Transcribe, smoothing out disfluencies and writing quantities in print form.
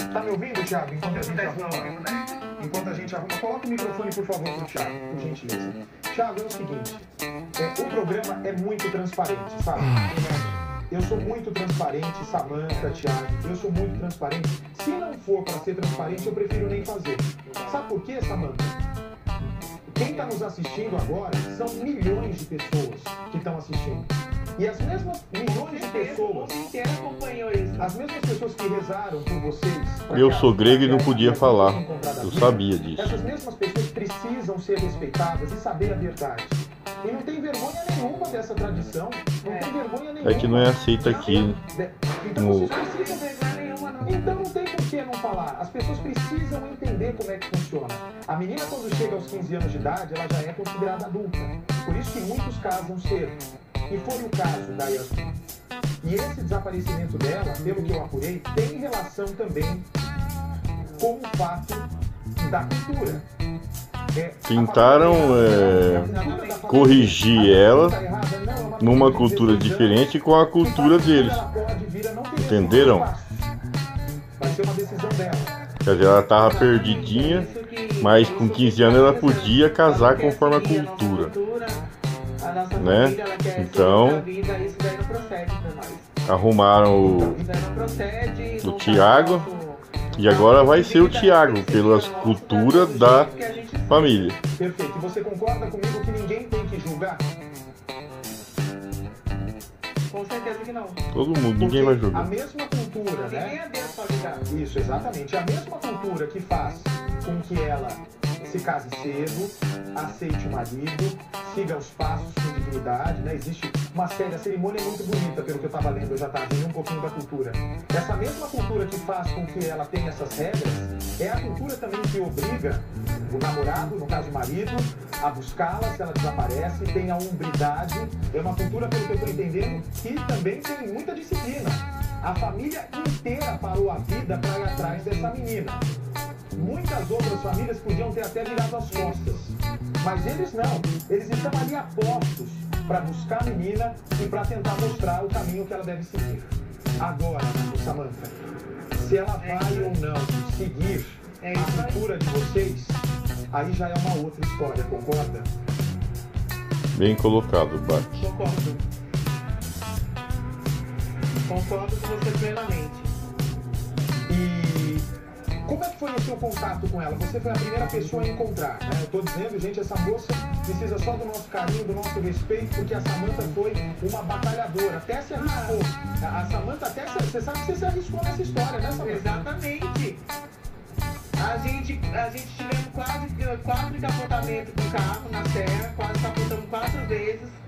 Tá me ouvindo, Thiago? Enquanto a gente arruma, coloca o microfone, por favor, pro Thiago, por gentileza. Thiago, é o seguinte, o programa é muito transparente, sabe? Eu sou muito transparente, Samantha, Thiago, eu sou muito transparente. Se não for para ser transparente, eu prefiro nem fazer. Sabe por quê, Samantha? Quem está nos assistindo agora são milhões de pessoas que estão assistindo. E as mesmas milhões de pessoas, as mesmas pessoas que rezaram por vocês... Eu sou grego e não podia falar. Eu sabia disso. Essas mesmas pessoas precisam ser respeitadas e saber a verdade. E não tem vergonha nenhuma dessa tradição. Não tem vergonha nenhuma. É que não é aceito aqui. Então, então não tem por que não falar. As pessoas precisam entender como é que funciona. A menina, quando chega aos 15 anos de idade, ela já é considerada adulta. Por isso que muitos casam cedo. E foi o caso da Yasmin. E esse desaparecimento dela, pelo que eu apurei, tem relação também com o fato da cultura. Tentaram corrigir ela numa cultura diferente com a cultura deles. Entenderam? Vai ser uma decisão dela. Quer dizer, ela estava perdidinha, mas com 15 anos ela podia casar conforme a cultura. Né? Então, arrumaram o Thiago e agora vai ser o Thiago, pelas culturas da família. Perfeito. E você concorda comigo que ninguém tem que julgar? Com certeza que não. Todo mundo, ninguém vai julgar. A mesma cultura, né? Ninguém é Deus pra julgar. Isso, exatamente. A mesma cultura que faz com que ela se case cedo, aceite o marido, siga os passos com dignidade, né? Existe uma série, a cerimônia é muito bonita, pelo que eu estava lendo, eu já estava vendo um pouquinho da cultura. Essa mesma cultura que faz com que ela tenha essas regras, é a cultura também que obriga o namorado, no caso o marido, a buscá-la se ela desaparece, tem a hombridade. É uma cultura, pelo que eu estou entendendo, que também tem muita disciplina. A família inteira parou a vida para ir atrás dessa menina. Muitas outras famílias podiam ter até virado as costas, mas eles não. Eles estão ali a postos para buscar a menina e para tentar mostrar o caminho que ela deve seguir. Agora, Samantha, se ela vai ou não seguir a cultura de vocês, aí já é uma outra história, concorda? Bem colocado, Bach. Concordo. Concordo com você plenamente. Como é que foi o seu contato com ela? Você foi a primeira pessoa a encontrar, né? Eu tô dizendo, gente, essa moça precisa só do nosso carinho, do nosso respeito, porque a Samantha foi uma batalhadora, até se arriscou. A Samantha até você sabe que você se arriscou nessa história, né, Samantha? Exatamente. A gente tivemos quase 4 capotamentos do carro na serra, quase capotamos 4 vezes.